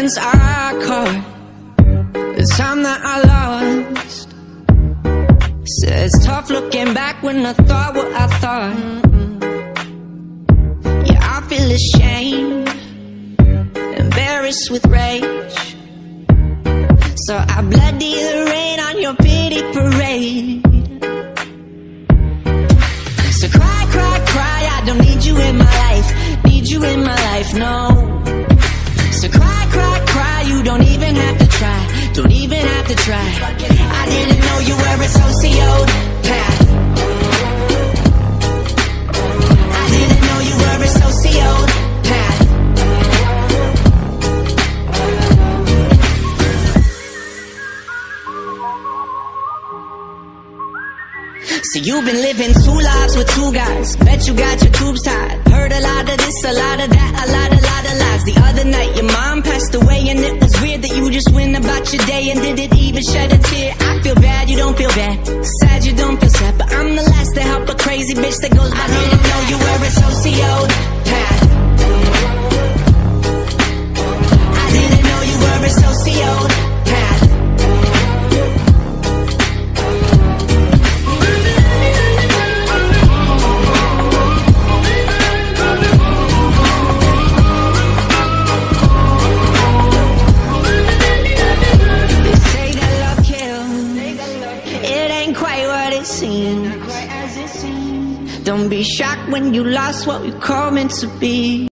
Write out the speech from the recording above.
moments I caught, the time that I lost. Said it's tough looking back when I thought what I thought. Yeah, I feel ashamed, embarrassed with rage, so I bloody the rain on your pity parade. So cry, cry, cry, I don't need you in my life, need you in my life, no. So cry, cry, cry, you don't even have to try, don't even have to try. I didn't know you were a sociopath, I didn't know you were a sociopath. So you've been living two lives with two guys, bet you got your tubes tied. Heard a lot of this, a lot of that, a lot of lies. The other night your mom passed away, and it was weird that you just went about your day and didn't even shed a tear. I feel bad, you don't feel bad, sad, you don't feel sad, but I'm the last to help a crazy bitch that goes by. I didn't know you were a sociopath, I didn't know you were a sociopath. Don't be shocked when you lost what we call meant to be.